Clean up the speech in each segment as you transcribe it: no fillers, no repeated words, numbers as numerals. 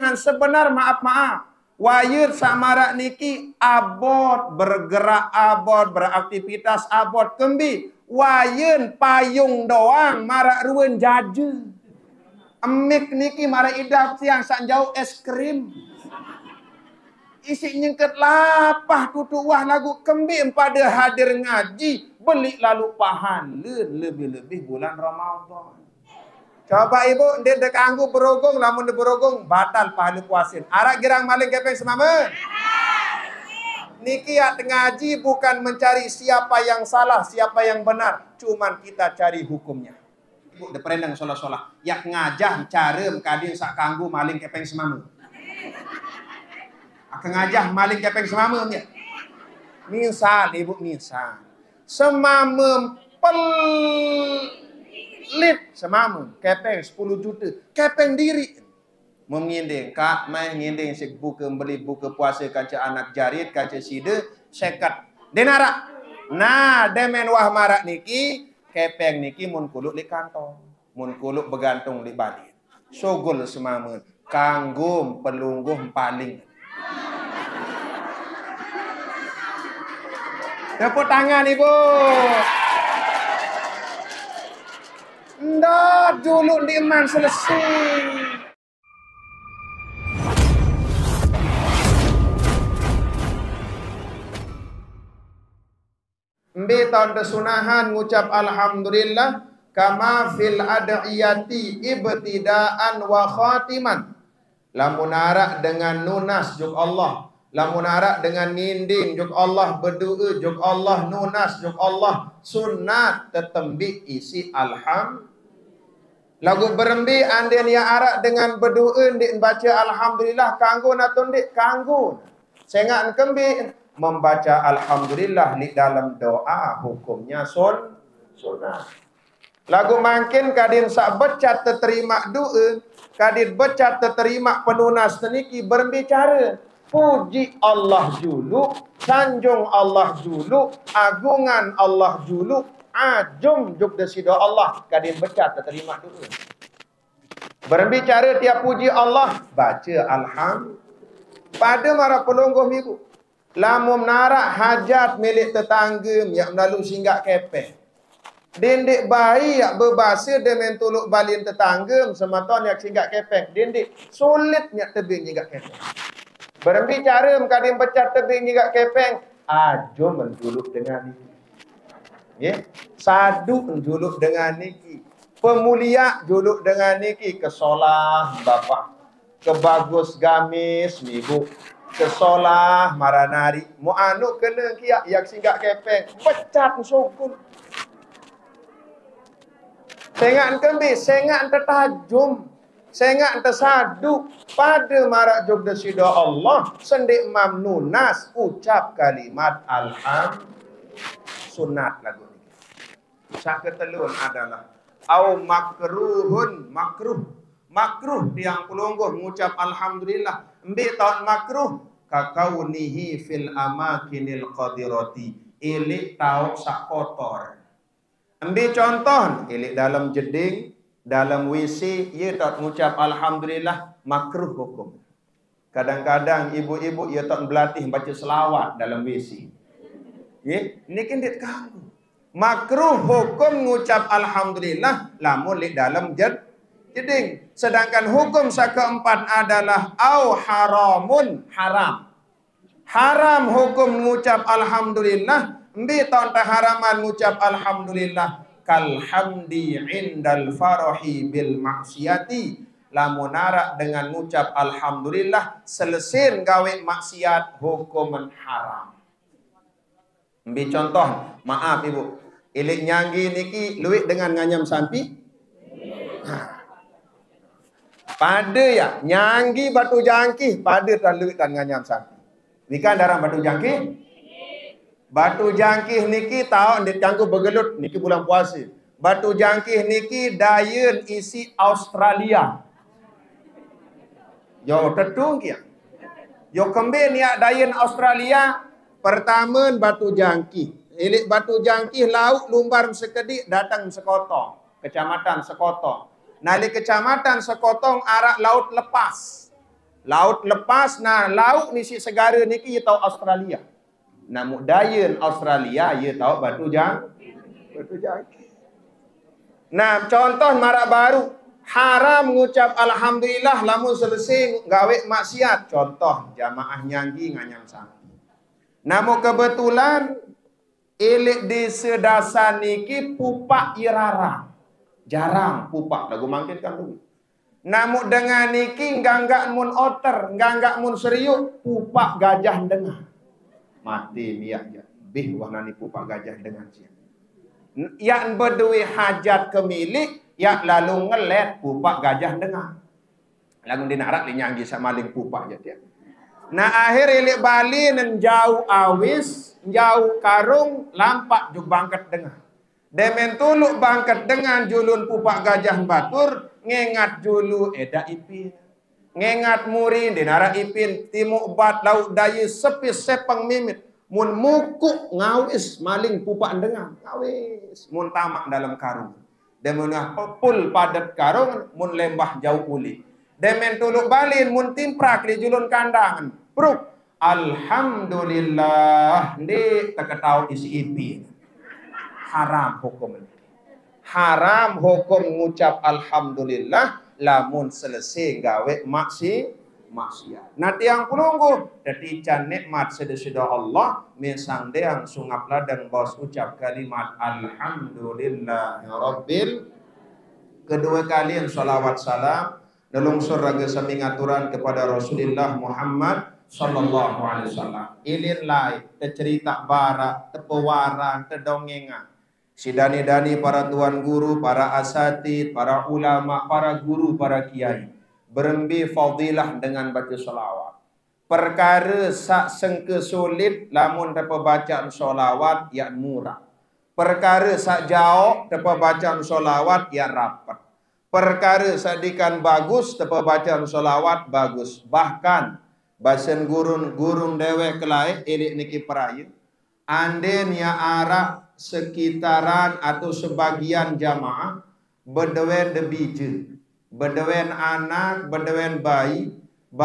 dengan sebenar maaf-maaf. Wayut samarak niki abot, bergerak abot, beraktivitas abot kembi. Wayun payung doang marak ruwen jaje. Emik niki marak idap siang sak jauh es krim. Isi nyengket lapah tutu wah lagu kembi pada hadir ngaji. Beli lalu pahala lebih-lebih bulan Ramadan. Coba ibu, dia kanggu berogong, lamun dia berogong, batal pahala puasin. Arak girang maling kepeng semama. Niki at ngaji bukan mencari siapa yang salah, siapa yang benar. Cuman kita cari hukumnya. Ibu, dia perendang solah-solah. Yak ngajah cara kadin sak kanggu maling kepeng semama. Akan ngajah maling kepeng semama. Misal, ibu, misal. Semama pelit semama. Kepeng 10 juta. Kepeng diri. Menginding. Kak, main nginding. Sik buka beli buka puasa kaca anak jarit. Kaca sida. Sekat. Denara. Nah, demen wah marak niki. Kepeng niki mun kuluk di kantong. Mun kuluk bergantung di badin. Sogol semama. Kanggum pelungguh paling. Tepuk tangan ibu. Ndak dulu liman selesai. Mbi tahun kesunahan ngucap alhamdulillah kama fil ad'iyati ibtidaan wa khatiman. Lamun arak dengan nunas juk Allah. Lamun arak dengan nginding juk Allah, berdoa juk Allah, nunas juk Allah, sunat tetembi isi alham. Lagu berembi anden ya arak dengan berdoa ndik baca alhamdulillah kanggo natun ndik kanggo. Sengat kembi membaca alhamdulillah di dalam doa hukumnya sunat. Lagu makin kadin sak becat terima doa, kadin becat terima penunas teniki berbicara. Puji Allah dulu, sanjung Allah dulu, agungan Allah dulu, ajum juk desido Allah. Kadin becat terima dulu. Berbicara tiap puji Allah, baca alhamdulillah. Pada mara pelungguh ibu, lamun narak hajat milik tetangga yang lalu singgah kepeh. Dindik bayi yang berbahasa dengan tuluk balin tetangga sematon yang singgah kepeh. Dindik sulitnya tebing singgah kepeh. Berbicara kadang pecat tebing juga kepeng. Ajo menjuluk dengan niki. Ya, sadu menjuluk dengan niki. Pemulia juluk dengan niki. Kesolah bapak. Kebagus gamis ibu. Kesolah maranari. Mu anu kena kiak yang singgah kepeng. Pecat sokul. Sengat kembi, sengat tertajum. Sengat tersadu pada marak jogda sida Allah sendik mam nunas ucap kalimat alhamdulillah sunat lagu ini. Sak ketelun adalah au makruhun makruh tiang pelungguh mengucap alhamdulillah embi tahun makruh kakaunihi fil amakinil qadirati ilik tau sak kotor. Embi contoh ilik dalam jeding dalam WC, ia tak mengucap alhamdulillah makruh hukum. Kadang-kadang ibu-ibu ia tak berlatih baca selawat dalam WC. Ya, ini kan dia kamu. Makruh hukum mengucap alhamdulillah lamun di dalam jeding. Sedangkan hukum keempat adalah au haramun haram. Haram hukum mengucap alhamdulillah, mbi tahun haraman mengucap alhamdulillah. Kalhamdi indal farahi bil maksiati lamunara dengan ngucap alhamdulillah selesin gawe maksiat hukuman haram. Ambil contoh, maaf ibu, ilik nyanggi niki luwik dengan nganyam sampi. Pada ya nyanggi batu jangkih pada tan luwik tan nganyam sampi. Nikan darah batu jangkih. Batu jangkih niki tahu ndik kanggo bergelut niki bulan puasa. Batu jangkih niki dayen isi Australia. Yo tetung kia. Yo kembe niak dayen Australia pertama batu jangkih. Ilik batu jangkih lauk lumbar sekedik datang Sekotong, kecamatan Sekotong. Nali kecamatan Sekotong arak laut lepas. Laut lepas, nah laut ni si segara ni ki tahu Australia. Namu dayen Australia ye tahu batu jangkit. Nah, contoh marak baru, haram mengucap alhamdulillah lamun selesai gawe maksiat. Contoh jamaah nyanggi nganyam sapi. Namun kebetulan elik di sedasan niki pupak irara. Jarang pupak lagu mangkin kan dulu. Namun dengan niki enggak mun otter, enggak mun seriuk, pupak gajah dengar. Mati miak ya. Bih wahnani pupak gajah dengar sia. Yang berdui hajat ke milik, yang lalu ngelet pupak gajah dengar. Lagu dinarak dinyanggi sama maling pupak je dia. Nah akhir ilik Bali nan jauh awis, jauh karung, lampak ju bangket dengar. Demen tuluk bangket dengan julun pupak gajah batur, ngengat julu eda ipin. Ngengat muri dinara ipin, timuk bat lauk dayi sepis sepang mimit. Mun mukuk ngawis maling pupak dengar. Ngawis. Mun tamak dalam karung. Demen pul padat karung, mun lembah jauh uli. Demen tuluk balin, mun timprak di julun kandangan. Pruk. Alhamdulillah. Di teketau isi ipin. Haram hukum ini. Haram hukum ngucap alhamdulillah lamun selesai gawe maksiat. Nah tiang pulunggu dadi can nikmat sedesida Allah misang deang sungap ladang bos ucap kalimat alhamdulillah rabbil. Kedua kali salawat salam nelungsur raga sami ngaturan kepada Rasulullah Muhammad sallallahu alaihi wasallam. Ilin lai cerita bara tepewaran tedongengan. Si dani-dani para tuan guru, para asatid, para ulama, para guru, para kiai. Berembi fadilah dengan baca solawat. Perkara sak sengke sulit, lamun dapat bacaan solawat, yang murah. Perkara sak jauh, dapat bacaan solawat, yang rapat. Perkara sak dikan bagus, dapat bacaan solawat, bagus. Bahkan, basen gurun dewek kelai, elik niki peraya. Anden ya arak sekitaran atau sebagian jamaah berdewen debije, berdewen anak, berdewen bayi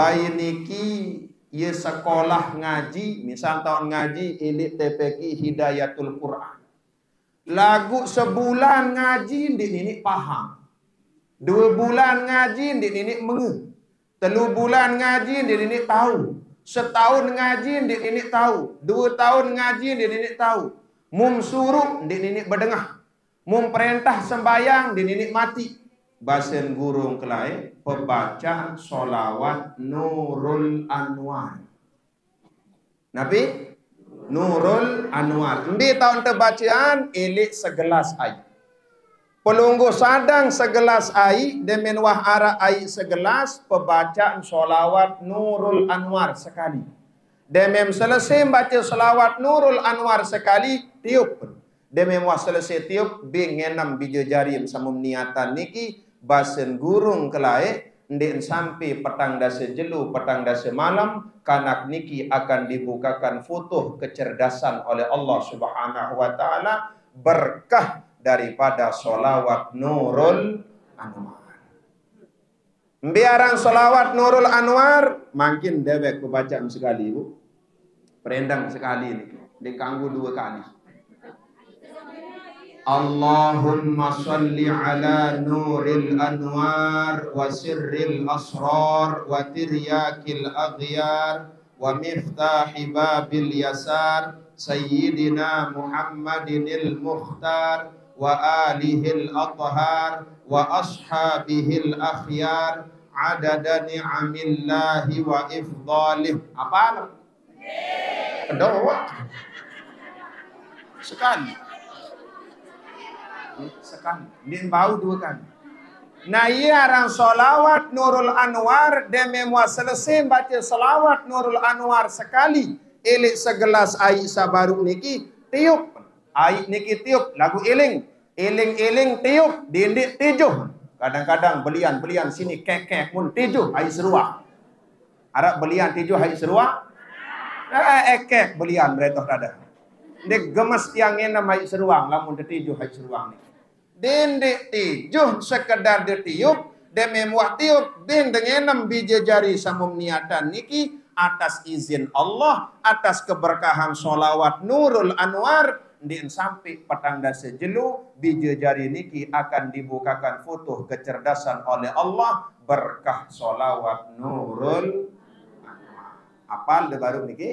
niki ye sekolah ngaji, misal tahun ngaji elit TPQ Hidayatul Quran. Lagu sebulan ngaji ndik nini paham. 2 bulan ngaji ndik nini mengeh. 3 bulan ngaji ndik nini tahu. Setahun ngaji ndik nini tahu. 2 tahun ngaji ndik nini tahu. Mum suruh di ninik berdengah. Mum perintah sembayang di ninik mati. Basen gurung kelai pembaca solawat Nurul Anwar. Nabi Nurul Anwar. Di tahun terbacaan elik segelas air. Pelunggu sadang segelas air. Demen wah arah air segelas. Pembacaan solawat Nurul Anwar sekali. Demem selesai baca selawat Nurul Anwar sekali, tiup. Demem wah selesai tiup, ngenam bija jarim sama niatan niki, basen gurung kelai, ndek sampai petang dasa jelu, petang dasa malam, kanak niki akan dibukakan futuh kecerdasan oleh Allah Subhanahu wa taala, berkah daripada solawat Nurul Anwar. Biaran solawat Nurul Anwar, makin dewek bacaan sekali, Bu. Perendang sekali ini, dikanggu 2 kali. Allahumma salli ala Nuril Anwar wa sirril asrar wa tiryakil aghyar wa miftahi babil yasar Sayyidina Muhammadinil Mukhtar wa alihil athhar wa ashabihil akhyar adada ni'amillahi wa ifdalih. Apa? Kedua sekali. Dia bau 2 kali. Nah iya orang solawat Nurul Anwar dan memang selesai baca solawat Nurul Anwar sekali. Elik segelas air sabaru niki tiup. Air niki tiup lagu eling. Eling tiup dindik tijuh. Kadang-kadang belian sini kek pun tijuh air seruak. Harap belian tijuh air seruak. Ekek belian beretok ada. Dek gemes tiang enam air seruang lamun detijuh air seruang ni. Dendek tijuh sekedar detiup deme muah tiup bin dengenem bija jari samum niatan niki atas izin Allah, atas keberkahan solawat Nurul Anwar, din sampai petangda sejelu bija jari niki akan dibukakan foto kecerdasan oleh Allah berkah solawat Nurul Anwar. Apal de baru niki?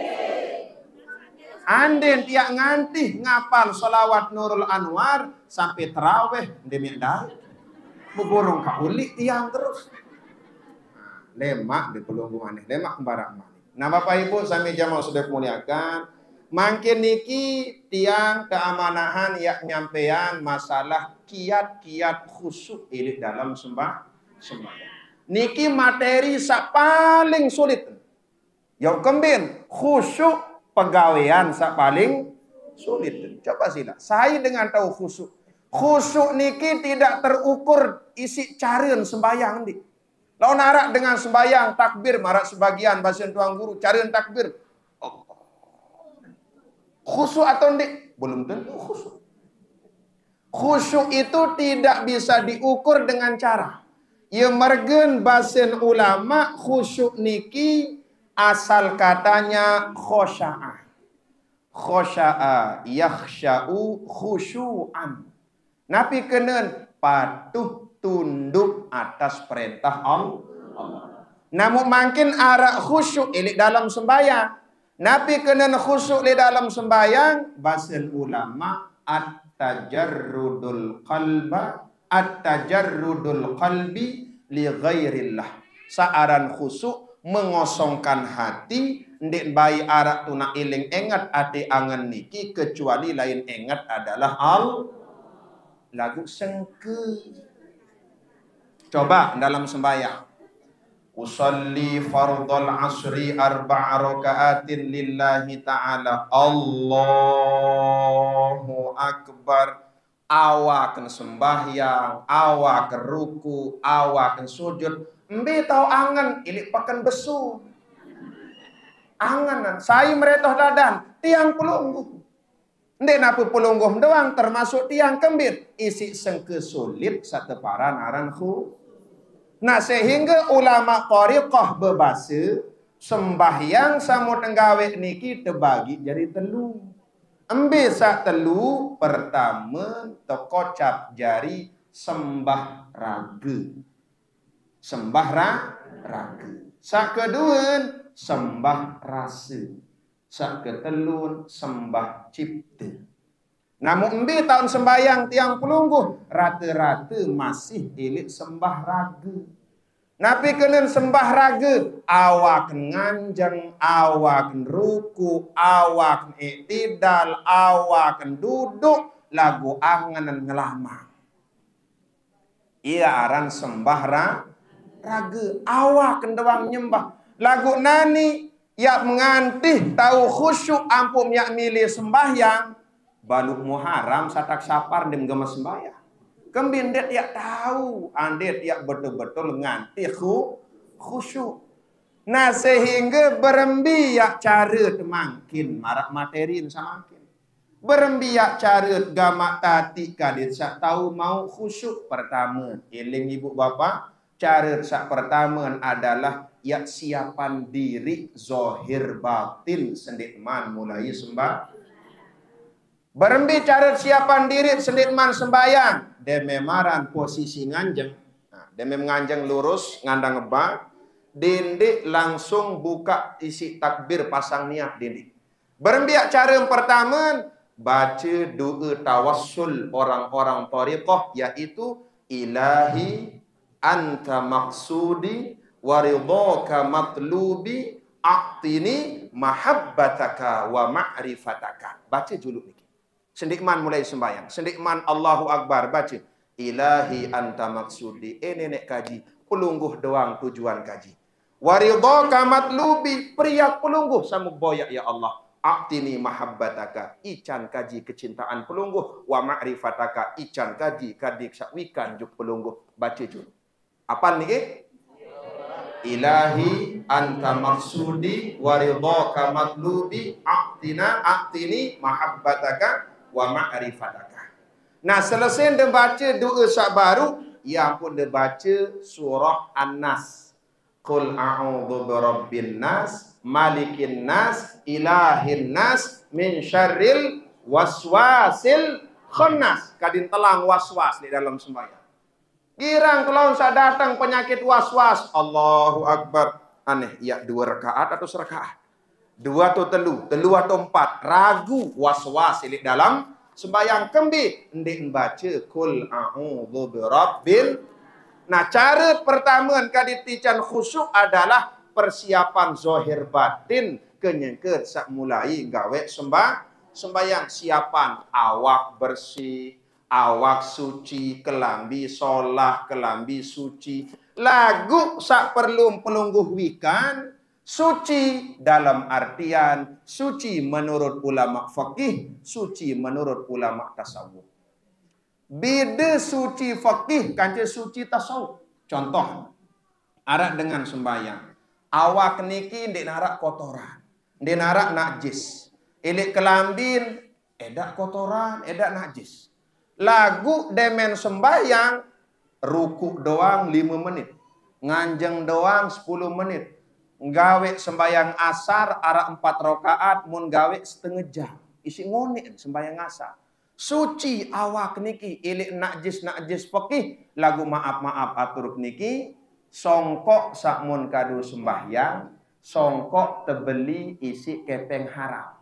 Anden tiak ngantih ngapal solawat Nurul Anwar sampai terawih demi dah berborong kaulik tiang terus. Lemak di pelunggu maneh, lemak barak maneh. Nah Bapak Ibu sami jamaah sudah muliakan, makin niki tiang keamanahan yak nyampean masalah kiat-kiat khusyuk ini dalam sembahyang. Niki materi sak paling sulit. Yuk kembin khusyuk pegawaian sak paling sulit. Coba sila. Saya dengan tahu khusyuk. Khusyuk niki tidak terukur isi carian sembahyang di. Lawan arak dengan sembahyang takbir marak sebagian bahasa tuang guru carian takbir. Oh. Khusyuk atau ndik? Belum tentu khusyuk. Khusyuk itu tidak bisa diukur dengan cara. Ia mergen basen ulama khusyuk niki asal katanya khosya'a. Khosya'a yakhsya'u khusyu'an. Nabi kenen patuh tunduk atas perintah Allah. Namun makin arak khusyuk ilik dalam sembahyang. Nabi kenen khusyuk di dalam sembahyang. Basil ulama at-tajarrudul qalbi li ghairillah. Saaran khusyuk mengosongkan hati. Ndik bayi arak tuna iling ingat ati angen niki kecuali lain ingat adalah lagu sengke. Coba dalam sembahyang. Usalli fardhal asri arba'a raka'atin lillahi ta'ala. Allahu akbar. Awaken sembahyang, awaken ruku, awaken sujud. Mbe tau angen ilik pakan besu. Angenan saya meretoh dadan tiang pelungguh. Ndek napu pelungguh doang termasuk tiang kembir isi sengke sulit sateparan aran khu. Nah sehingga ulama thariqah bebasa sembahyang samu tenggawe niki terbagi jadi telu. Embe sak telu pertama tekocap jari sembah raga. Sembah raga. Sak kedua sembah rasa. Sak ketelun sembah cipta. Namun embi tahun sembahyang tiang pelungguh rata-rata masih ilik sembah raga. Nabi kenen sembah raga, awak nganjeng, awak ruku, awak iktidal, awak duduk, lagu angan ngelamang. Ia aran sembah raga, awak doang nyembah. Lagu nani yak mengantih tahu khusyuk ampun yak milih sembahyang. Baluk Muharram satak sapar dem gemes sembahyang. Kembin det yak tahu, andet yak betul-betul ngantih khusyuk. Nah sehingga berembi yak cara temangkin marak materin samakin. Berembi yak cara gamak tati kadir sak tahu mau khusyuk pertama. Eling ibu bapa, cara sak pertama adalah yak siapan diri zohir batin sendikman mulai sembah. Berembi cara siapan diri sendikman sembayang. Dememaran posisi nganjeng. Nah, demem nganjeng lurus ngandang ngebak. Dindik langsung buka isi takbir pasang niat dindik. Berembi cara yang pertama baca doa tawassul orang-orang thariqah yaitu ilahi anta maksudi waridhaka matlubi a'tini mahabbataka wa ma'rifataka. Baca dulu niki. Sendikman mulai sembahyang. Sendikman Allahu Akbar baca. Ilahi anta maksudi. Nenek kaji. Pelungguh doang tujuan kaji. Waridhaka matlubi. Priyak pelungguh. Samuk boyak ya Allah. A'tini mahabbataka. Ican kaji kecintaan pelungguh. Wa ma'rifataka. Ican kaji kadik sakwikan juk pelungguh. Baca dulu. Apa nih? Ilahi anta maksudi waridhaka matlubi a'tini mahabbataka wa ma'rifataka. Nah selesai dia baca doa sak baru ia pun dia baca surah An-Nas. Qul a'udzu birabbin nas, malikin nas, ilahin nas, min syarril waswasil khannas. Kadin telang waswas di dalam sembahyang. Girang kalau saya datang penyakit waswas, Allahu Akbar. Aneh, ya 2 rakaat atau serakaat? 2 atau telu atau 4, ragu waswas di dalam sembahyang kembi. Ndik baca qul a'udzu birabbin. Nah, cara pertama kaditican khusyuk adalah persiapan zahir batin kenyengker sak mulai gawe sembahyang. Siapan awak bersih, awak suci, kelambi solah, kelambi suci. Lagu sak perlu pelungguh wikan suci dalam artian suci menurut ulama fakih, suci menurut ulama tasawuf. Beda suci fakih kanca suci tasawuf. Contoh, arak dengan sembahyang. Awak niki ndek narak kotoran, ndek narak najis. Ilik kelambin edak kotoran, edak najis. Lagu demen sembahyang rukuk doang 5 menit. Nganjeng doang 10 menit. Gawe sembahyang asar arak 4 rakaat mun gawe setengah jam. Isi ngonek sembahyang asar. Suci awak niki ilik najis fakih lagu maaf atur niki songkok sakmun kadu sembahyang songkok tebeli isi kepeng haram.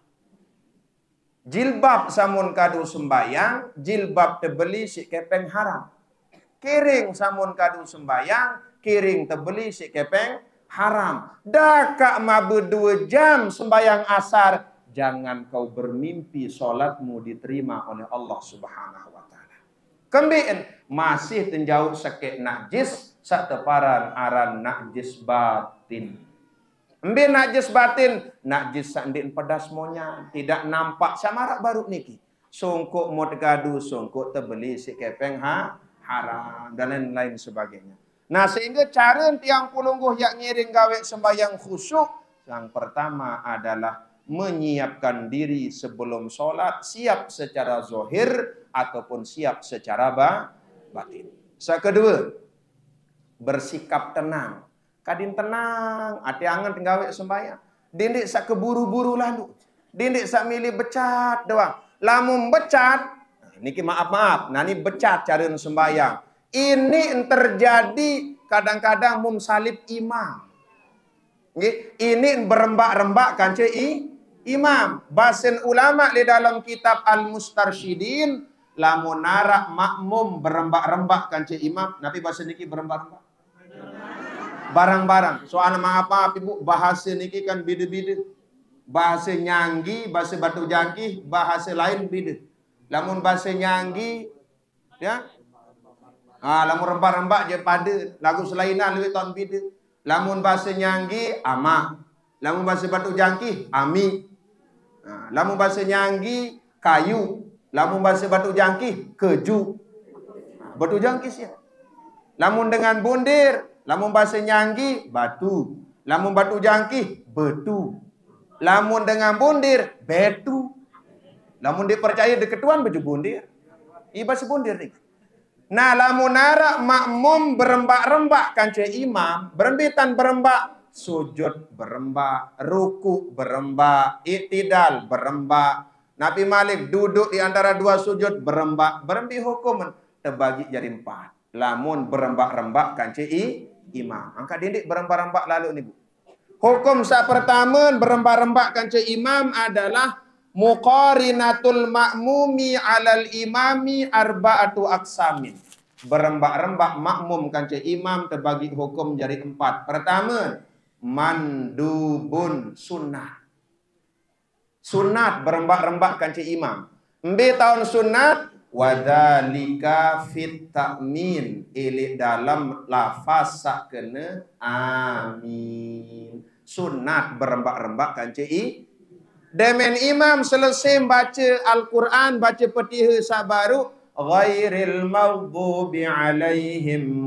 Jilbab samun kadu sembahyang jilbab tebeli isi kepeng haram. Kiring samun kadu sembahyang kiring tebeli isi kepeng haram. Daka mabu 2 jam sembahyang asar. Jangan kau bermimpi solatmu diterima oleh Allah Subhanahu wa taala. Kembien masih tenjauh sakit najis sateparan aran najis batin. Embe najis batin, najis sandin pedas monya, tidak nampak samarak baru niki. Songkok mod gadu, songkok tebeli si kepeng haram dan lain-lain sebagainya. Nah, sehingga cara tiang pulungguh yang ngiring gawe sembahyang khusyuk yang pertama adalah menyiapkan diri sebelum sholat, siap secara zahir ataupun siap secara batin. Kedua, bersikap tenang. Kadin tenang, hati angan tinggawe sembahyang. Dindik sak keburu-buru lalu. Dindik sak milih becat doang. Lamun becat, niki maaf, nah ini becat cara sembahyang. Ini terjadi kadang-kadang mum salib imam. Ini berembak-rembak kanca imam. Bahasan ulama di dalam kitab Al-Mustarsyidin lamun narak makmum berembak-rembak kanca imam. Nabi bahasa niki berembak-rembak. Barang-barang. Soalnya maaf ibu, bahasa niki kan beda-beda. Bahasa nyanggi, bahasa batu jangkih, bahasa lain beda. Lamun bahasa nyanggi, ya. Lamun rembak-rembak je pada lagu selainan lebih tahun beda. Lamun bahasa nyanggi, ama. Lamun bahasa batu jangkih, ami. Lamun bahasa nyanggi, kayu. Lamun bahasa batu jangkih, keju. Batu jangkih sih. Lamun dengan bundir, lamun bahasa nyanggi, batu. Lamun batu jangkih, betu. Lamun dengan bundir, betu. Lamun dipercaya deketuan baju bundir. Ini bahasa bundir nih. Nah, lamun narak makmum berembak-rembak kanca imam, berembitan berembak, sujud berembak, ruku berembak, iktidal berembak. Nabi Malik duduk di antara 2 sujud berembak, berembi hukum terbagi jadi 4. Lamun berembak-rembak kanca imam. Angkat dindik berembak-rembak lalu nih Bu. Hukum sak pertama berembak-rembak kanca imam adalah muqarinatul ma'mumi alal imami arba'atu aksamin. Berembak-rembak makmum kanca imam terbagi hukum jadi 4. Pertama, mandubun sunnah. Sunat berembak-rembak kanca imam. Embe tahun sunat wadzalika fit ta'min ili dalam lafaz sakena amin. Sunat berembak-rembak kanca demen imam selesai baca Al-Quran, baca Fatihah sabaru ghairil maghdubi alaihim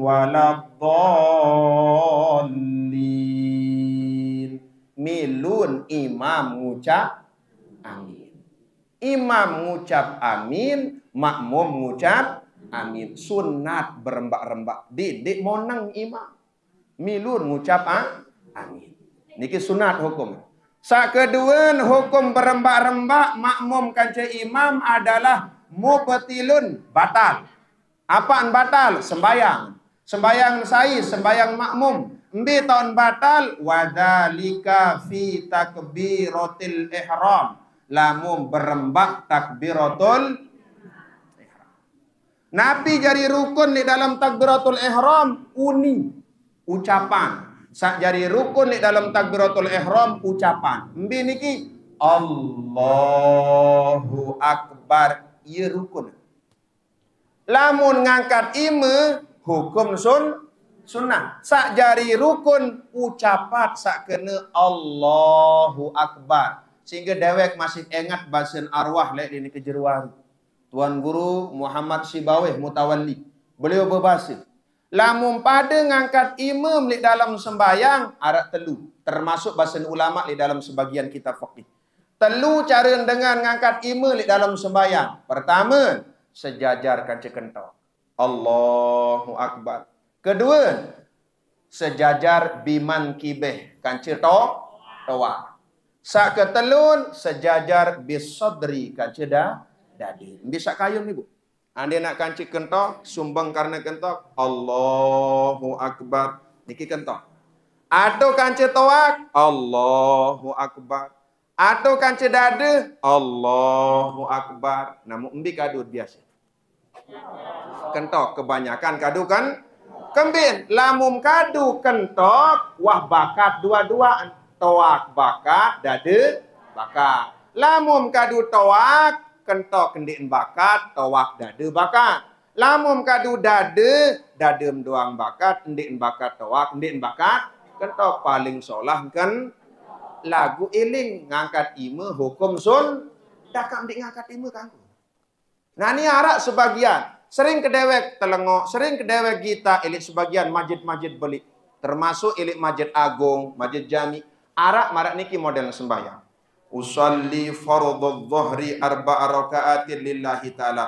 waladdallin. Milun imam ngucap amin. Imam ngucap amin, makmum ngucap amin. Sunat berembak-rembak. Didik monang imam. Milun ngucap amin. Niki sunat hukum. Sak kedua hukum berembak-rembak makmum kanca imam adalah mubtilun, batal. Apaan batal? Sembayang. Sembayang sai, sembayang makmum. Mbi tahun batal wadzalika fi takbiratil ihram. Lamun berembak takbiratul ihram. Nabi jari rukun di dalam takbiratul ihram uni ucapan. Sak jari rukun di dalam takbiratul ihram ucapan. Mbi niki Allahu akbar ieu rukun. Lamun ngangkat ima hukum sunnah. Sak jari rukun ucapat sak kena Allahu akbar. Sehingga dewek masih ingat bahasan arwah lek ini kejeruan. Tuan Guru Muhammad Sibawih Mutawalli. Beliau berbahasa. Lamun pada ngangkat imam di dalam sembayang arak telu. Termasuk bahasan ulama di dalam sebagian kitab fikih. Telu cara dengan ngangkat imam di dalam sembayang. Pertama, sejajar kanca kentok. Allahu akbar. Kedua, sejajar biman kibeh kanca toa. Sak ketelun sejajar bisadri kanca dadi. Bisa kayun ni bu. Anda nak kanci kentok, sumbang karena kentok, Allahu akbar. Niki kentok. Atau kanci toak, Allahu akbar. Atau kanci dada, Allahu akbar. Namun embi kadu biasa. Kentok kebanyakan kadu kan? Kembin, lamum kadu kentok, wah bakat dua-duaan. Toak bakat, dada bakat. Lamum kadu toak, kentok kendin bakat, tawak dada bakat. Lamum kadu dada, dadem doang bakat, kendin bakat tawak, kendin bakat. Kentok paling solah kan lagu iling ngangkat ima hukum sun. Dah kam dik ngangkat ima kangku. Nah ni arak sebagian. Sering kedewek telengok, sering kedewek kita ilik sebagian masjid-masjid belik. Termasuk ilik masjid agung, masjid jami. Arak marak niki model sembahyang. Usalli fardhu dhuhri arba'a raka'atin lillahi ta'ala.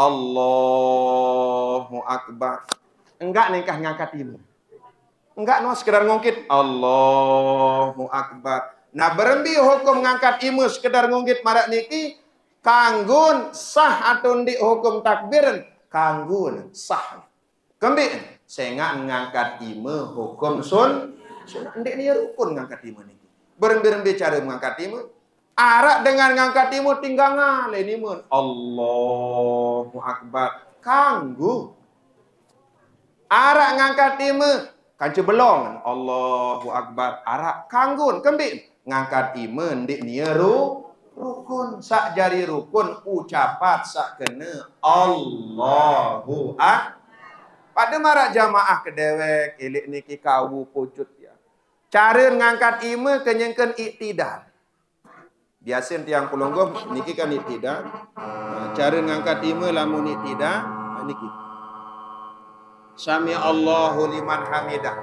Allahu akbar. Enggak nikah ngangkat ibu. Enggak no sekedar ngungkit Allahu akbar. Nah berembi hukum ngangkat imu sekedar ngungkit marak niki kanggun sah atau ndik hukum takbir kanggun sah. Kembi sehingga ngangkat imu hukum sun ndik ni rukun ngangkat imu niki. Berembi cara mengangkat imu. Arak dengan ngangkat timur tinggal ngale ni mun. Allahu akbar. Kanggu. Arak ngangkat timur kanca belong. Allahu akbar. Arak kanggun kembin. Ngangkat timur ndik ni rukun. Sak jari rukun ucapat sak kena Allahu akbar. Pada marak jamaah kedewek ilik niki kawu pucut ya. Cara ngangkat timur kenyengken iktidal. Biasa tiang pelonggoh niki kan tidak. Cara ngangkat ima lamun tidak niki. Sami Allahu liman hamidah.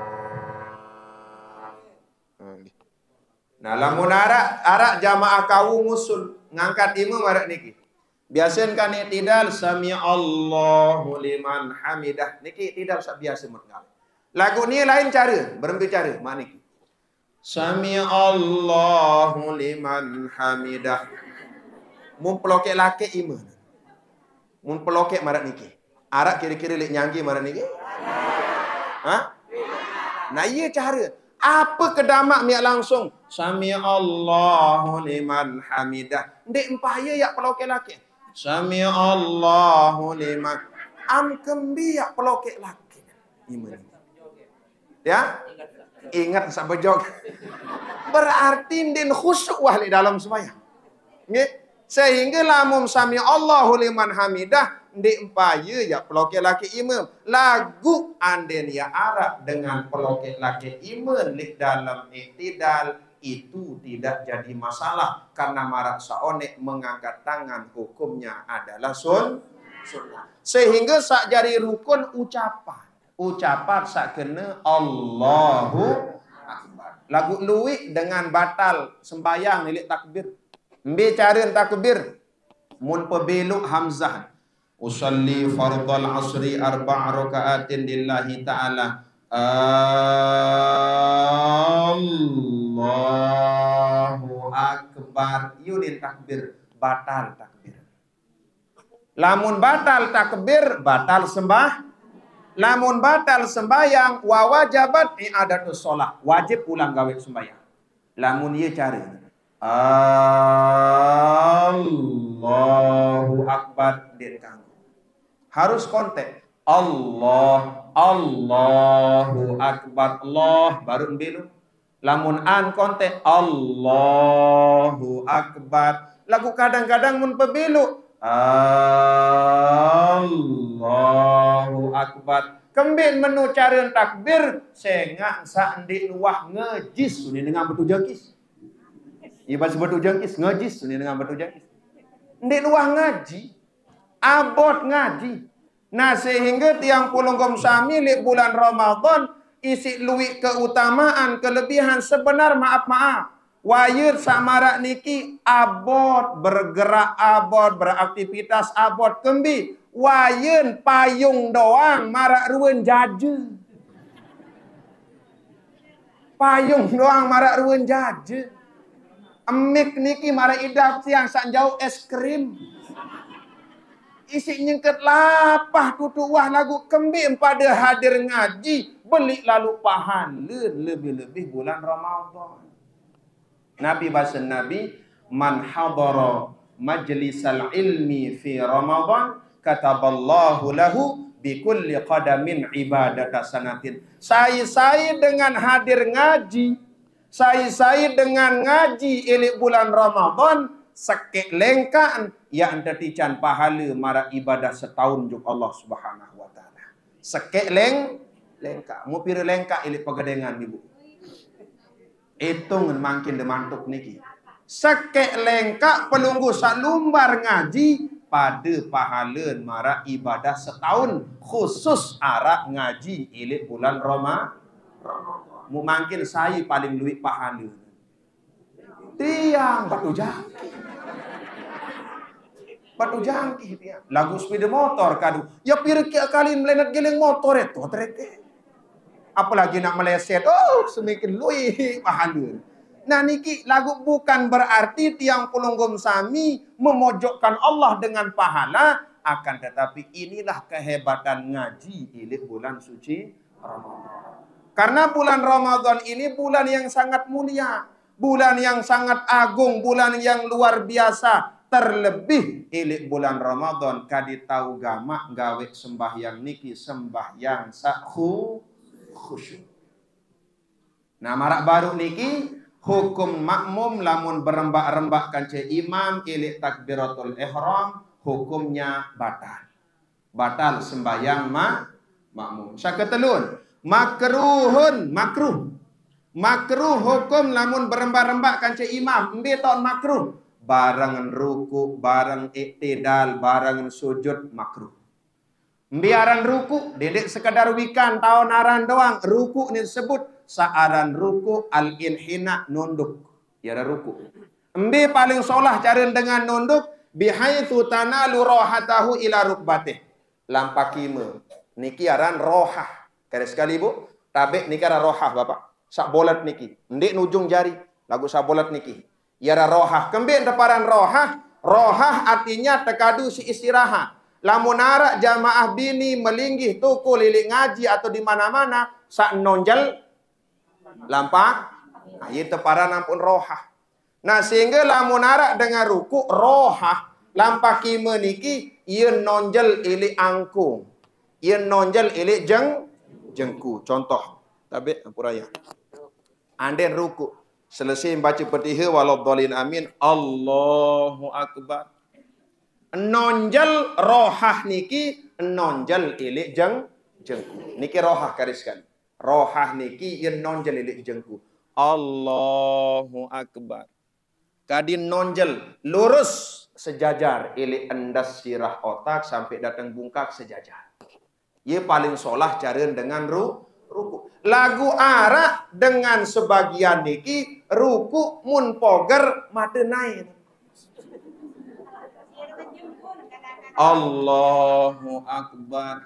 Nah lamun arak jamaah kaum musul ngangkat ima marak niki. Biasa kan tidak sami Allahu liman hamidah. Niki tidak biasa mengal. Lagu ni lain cara, berbicara mak niki. Sami Allahu liman hamidah. Mun pelokek laki iman. Mun pelokek marak niki. Arak kira-kira lek nyanggi marak niki? Hah? Nah iya cara. Apa kedamak miak langsung? Sami Allahu liman hamidah. Ndek empaya yak pelokek laki. Sami Allahu liman. Am kembi yak pelokek laki. Iman. Ya? Ingat sampai jog. Berarti din khusyuk wah di dalam sembahyang. Nggih. Sehingga lamun sami Allahu liman hamidah ndik empaya ya pelokek laki imam. Lagu anden ya Arab dengan pelokek laki imam di dalam iktidal itu tidak jadi masalah karena marak saonek mengangkat tangan hukumnya adalah sunnah. Sehingga sak jari rukun ucapan sak kena Allahu akbar. Lagu luwi dengan batal sembayang nilik takbir. Mbi cara takbir mun pebeluk hamzah. usalli fardal asri arba' rakaatin lillahi ta'ala. Allahu akbar. Yudin takbir, batal takbir. Lamun batal takbir, batal sembah. Lamun batal sembayang, wa wajabat i'adatus shalah, wajib ulang gawe sembayang. Lamun ieu cara Allahu akbar den kang. Harus kontek. Allahu akbar. Allah baru embelu. Lamun an kontek Allahu akbar. Lagu kadang-kadang mun pebelu Allahu akbar. Kembin menu cara takbir sengak sandi wah ngejis suni dengan betu jangkis. Iba betu jangkis ngejis suni dengan betu jangkis. Ndik wah ngaji, abot ngaji. Nah sehingga tiang pulunggom sami li bulan Ramadan isi luwi keutamaan kelebihan sebenar maaf. Wayud samarak niki abot bergerak abot beraktivitas abot kembi. Wayun payung doang marak ruwen jaje. Payung doang marak ruwen jaje. Emik niki marak idap siang sak jauh es krim. Isi nyengket lapah tutu wah lagu kembi pada hadir ngaji beli lalu pahala lebih-lebih bulan Ramadan. Nabi bahasa Nabi man hadara majlisal ilmi fi Ramadan kataballahu lahu bi kulli qadamin ibadata sanatin. Saya dengan hadir ngaji, saya dengan ngaji ilik bulan Ramadan sekek lengkaan ya anda tican pahala mara ibadah setahun juk Allah Subhanahu wa taala. Sekek lengka, mu pira lengka ilik pegadengan ibu. Hitung makin demantuk niki. Sekek lengkak pelunggu salumbar ngaji pada pahala mara ibadah setahun khusus arak ngaji ilik bulan Ramadan. Mu makin saya paling luwih pahala. Tiang batu jangkih. Batu jangkih tiang. Lagu sepeda motor kadu. Ya pirkia kali melenet geleng motor itu treke. Apalagi nak meleset, semakin luih pahala. Nah niki lagu bukan berarti tiang pulunggom sami memojokkan Allah dengan pahala, akan tetapi inilah kehebatan ngaji ilik bulan suci Ramadan. Karena bulan Ramadan ini bulan yang sangat mulia, bulan yang sangat agung, bulan yang luar biasa. Terlebih ilik bulan Ramadan kadi tahu gamak gawe sembahyang niki sembahyang khusyuk. Nah marak baru niki hukum makmum lamun berembak-rembak kance imam ilik takbiratul ihram hukumnya batal. Batal sembahyang makmum. Saketelun makruh hukum lamun berembak-rembak kance imam embe ton makruh. Barengan ruku, bareng iktidal, barengan sujud makruh. Biaran ruku, dedek sekadar wikan tahun aran doang. Ruku ini disebut saaran ruku al-inhina nunduk. Ya ada ruku. Embi paling solah cara dengan nunduk bihaitsu tanalu rohatahu ila rukbatih. Lampakime. Niki aran rohah. Kali sekali Bu, tabek niki aran rohah Bapak. Sak bolat niki. Ndik nujung jari. Lagu sak bolat niki. Ya ada rohah. Kembien deparan rohah. Rohah artinya tekadu si istirahat. Lamun arak jamaah bini melinggih tuku lilik ngaji atau di mana-mana sak nonjal lampak. Nah, itu para nampun rohah. Nah, sehingga lamun arak dengan ruku rohah lampak kime niki ieu nonjal ilik angkung. Ieu nonjal ilik jengku. Contoh, tabe ampuraya. Anden ruku selesai baca Fatihah waladhdallin amin Allahu akbar. Nonjal rohah niki nonjal ilik jengku. Niki rohah kariskan. Rohah niki yen nonjal ilik jengku. Allahu akbar. Kadin nonjal lurus sejajar ilik endas sirah otak sampai datang bungkak sejajar. Ye paling solah carian dengan ruku. Lagu arak dengan sebagian niki ruku mun poger mate naik. Allahu Akbar.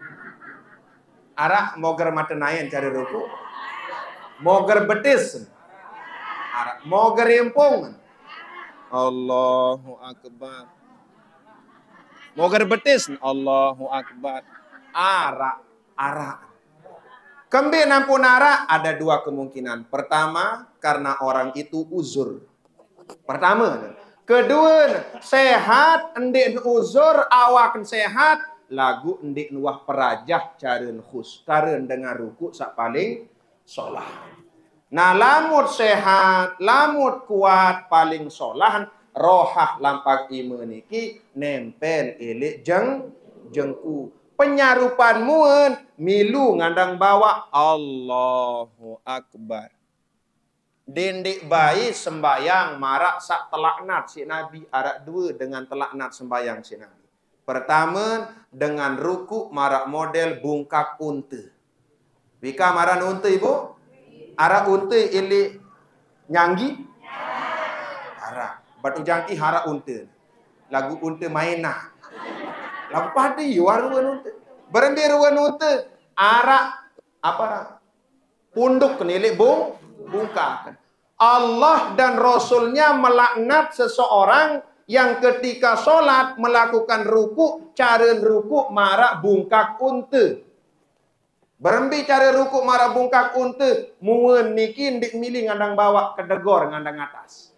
Arak moger mata nayan cari ruku. Moger betis. Arak moger impung. Allahu Akbar. Moger betis. Allahu Akbar. Arak. Kembali nampun arak ada dua kemungkinan. Pertama, karena orang itu uzur. Pertama. Kedua, sehat, endik uzur, awakan sehat, lagu endik nuah perajah caren khus. Caren dengan ruku sak paling solah. Nah, lamut sehat, lamut kuat, paling solah, rohah lampak imeniki, nempel elik jengku. Penyarupan muun, milu ngandang bawa, Allahu Akbar. Dendik bayi sembayang marak sak telaknat si Nabi arak dua dengan telaknat sembayang si Nabi. Pertama dengan ruku marak model bungkak unta. Wika maran unta ibu? Arak unta ili nyanggi? Arak. Batu jangki harak unta. Lagu unta mainah. Lagu padi waruan unta. Berhenti ruan unta. Arak apa? Punduk kenilik bungkak. Allah dan Rasulnya melaknat seseorang yang ketika sholat melakukan ruku, cara ruku marak bungkak unta. Berhenti cara ruku marak bungkak unta, muun niki ndik milih ngandang bawah ke degor ngandang atas.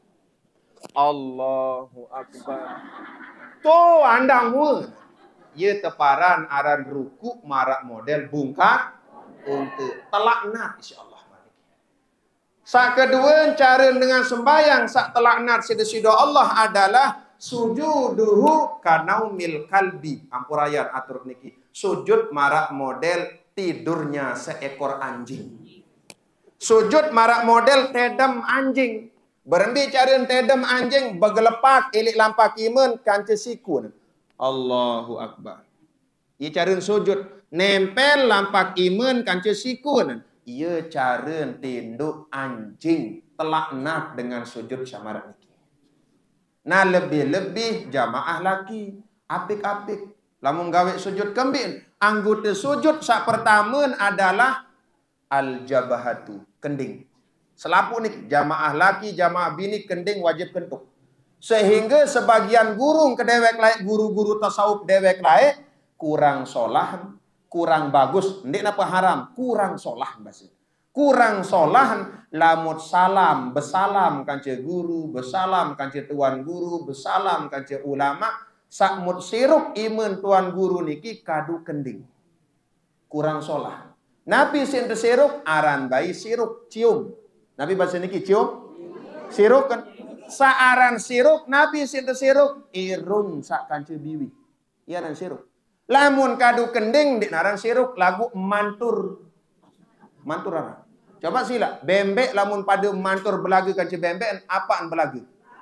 Allahu Akbar. Tuh andang muun. Ye teparan aran ruku marak model bungkak unta. Telaknat insyaallah. Sak kedua cara dengan sembahyang sak telaknat sida-sida Allah adalah sujuduhu kanaumil kalbi. Ampurayan atur niki. Sujud marak model tidurnya seekor anjing. Sujud marak model tedem anjing. Berhenti cara tedem anjing begelepak ilik lampak iman kanca sikun. Allahu Akbar. Ia cara sujud nempel lampak iman kanca sikun. Ia cara tinduk anjing telaknat dengan sujud syamarat niki. Nah lebih-lebih jamaah laki apik-apik lamun gawe sujud kembin. Anggota sujud sak pertama adalah al-jabahatu, kending. Selapu nih jamaah laki, jamaah bini kending wajib kentuk. Sehingga sebagian guru ke dewek laik, guru-guru tasawuf dewek laik kurang solah, kurang bagus, ndik napa haram, kurang solah basi. Kurang solah lamut salam, besalam kanca guru, besalam kanca tuan guru, besalam kanca ulama, sakmut siruk iman tuan guru niki kadu kending. Kurang solah. Nabi sinten siruk aran bayi siruk cium. Nabi bahasa niki cium. Siruk kan saaran siruk Nabi sinten siruk irung sak kanca biwi. Iya dan siruk. Lamun kadu kending di naran siruk lagu mantur. Mantur apa? Coba sila. Bembek lamun pada mantur belagu kanci bembek apaan belagu?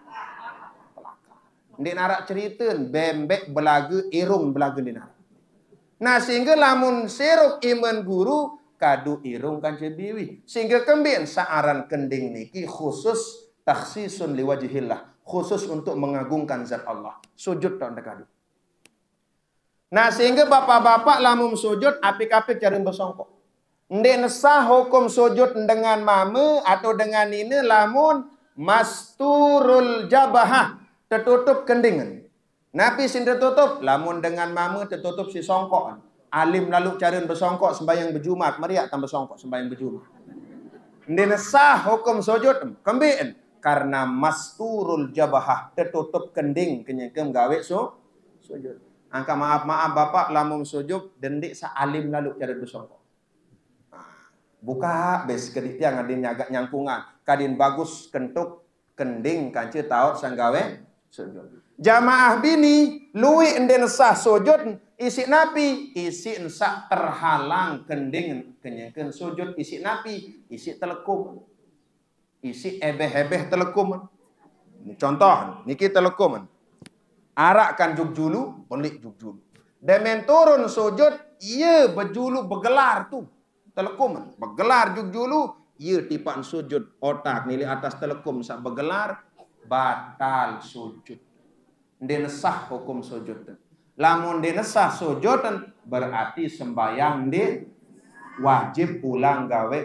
Di narak cerita bembek belagu irung belagu di narak. Nah sehingga lamun siruk iman guru kadu irung kanci biwi. Sehingga kembin saaran kending niki khusus takhsisun liwajihillah. Khusus untuk mengagungkan zat Allah. Sujud tak kadu. Nah sehingga bapak-bapak lamun sujud apik-apik cari bersongkok. Ndek nesah hukum sujud dengan mama atau dengan ini lamun masturul jabahah tertutup kendingan. Nabi sin tertutup lamun dengan mama tertutup si songkok. Alim lalu cari bersongkok sembahyang berjumat meriak tambah songkok sembahyang berjumat. Ndek nesah hukum sujud kembien karena masturul jabahah tertutup kending kenyekem gawe sujud. Angka maaf bapak lamun sujud dendik sa alim lalu cara bersongkok. Buka bes kedik tiang adin nyagak nyangkungan. Kadin bagus kentuk kending kanci taut sanggawe sujud. Jamaah bini lui enden sah sujud isi napi isi ensak terhalang kending kenyekeun sujud isi napi isi telekum. Isi ebeh-ebeh telekum. Contoh niki telekum. Arak kan jugjulu, pelik jugjulu. Demen turun sujud, ia berjulu bergelar tu. Telekum, bergelar jugjulu, ia tipan sujud. Otak nilai atas telekum sak bergelar, batal sujud. Dia nesah hukum sujud. Lamun dia nesah sujud berarti sembayang dia wajib ulang gawe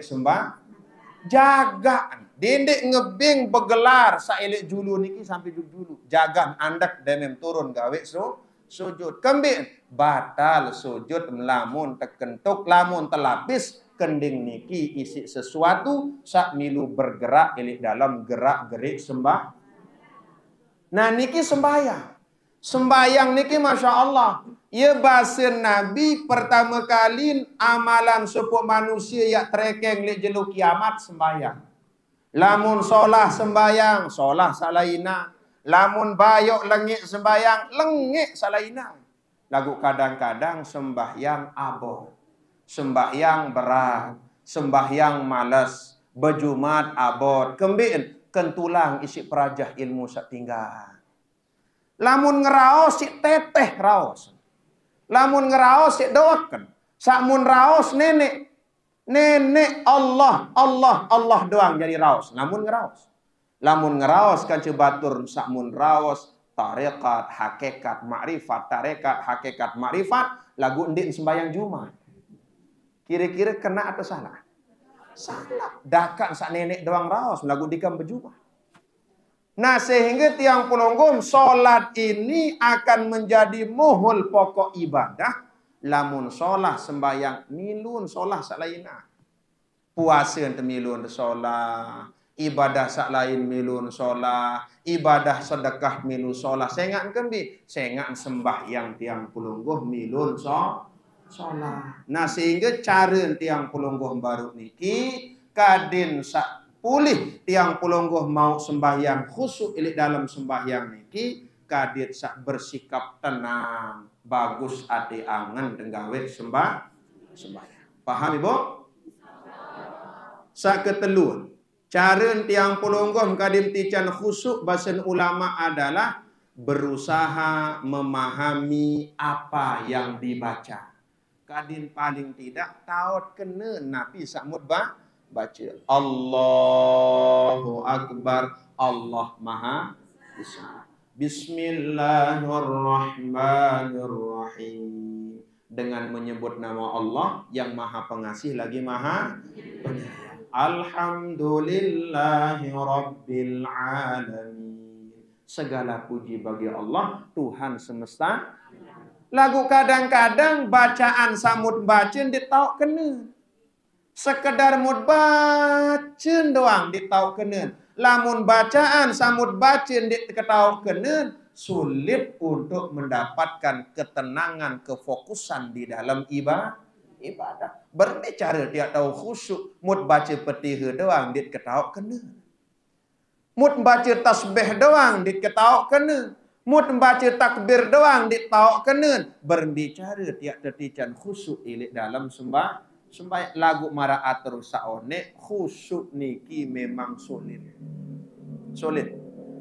jagaan. Dendek ngebing begelar saelik julu niki sampai julu. Jagan andak demem turun gawe sujud. Kembing batal sujud lamun tekentuk, lamun telapis kending niki isi sesuatu sak milu bergerak ilik dalam gerak-gerik sembah. Nah niki sembahyang. Sembahyang niki Masya Allah. Ia bahasa Nabi pertama kali amalan sepuk manusia yang terekeng lek jeluk kiamat sembahyang. Lamun solah sembahyang, solah salaina. Lamun bayok lengik sembahyang, lengik salaina. Lagu kadang-kadang sembahyang aboh. Sembahyang berat. Sembahyang malas. Berjumat abot. Kembin kentulang isi perajah ilmu sak tinggal. Lamun ngeraos si teteh raos. Lamun ngeraos si doakan. Sakmun raos nenek. Nenek Allah doang jadi raos. Lamun ngeraos. Lamun ngeraos kan cebatur sakmun raos. Tarekat, hakikat, ma'rifat. Tarekat, hakikat, ma'rifat. Lagu endin sembahyang Jumat. Kira-kira kena atau salah? Salah. Dakan sak nenek doang raos. Lagu dikam berjumat. Nah sehingga tiang pulunggum solat ini akan menjadi muhul pokok ibadah. Lamun solah sembayang milun solah sak lainah. Puasa ente milun solah. Ibadah sak lain milun solah. Ibadah sedekah milun solah. Sengan kembi. Sengan sembahyang tiang pulungguh milun solah. Nah sehingga cara tiang pulungguh baru niki. Kadin sak pulih tiang pulungguh mau sembahyang khusyuk ilik dalam sembahyang niki kadit sak bersikap tenang bagus ati angen tenggawe sembahyang. Paham Ibu? Sak ketelun cara tiang pulungguh kadim tican khusyuk bahasan ulama adalah berusaha memahami apa yang dibaca. Kadin paling tidak taut kena nabi samud baca Allahu Akbar, Allah Maha Besar. Bismillahirrahmanirrahim. Dengan menyebut nama Allah yang Maha Pengasih lagi Maha Penyayang. Alhamdulillahi Rabbil Alamin. Segala puji bagi Allah, Tuhan semesta. Lagu kadang-kadang bacaan samud bacaan ditau kena. Sekedar mud bacaan doang ditau kenen. Lamun bacaan samud bacaan diketau kenen, sulit untuk mendapatkan ketenangan, kefokusan di dalam ibadah. Berbicara dia tahu khusyuk, mud baca petiha doang diketau kenen. Mud baca tasbih doang diketau kenen. Mud baca takbir doang ditau kenen. Berbicara dia tetican khusyuk ilik dalam sembahyang lagu mara atur saone khusyuk niki memang sulit. Sulit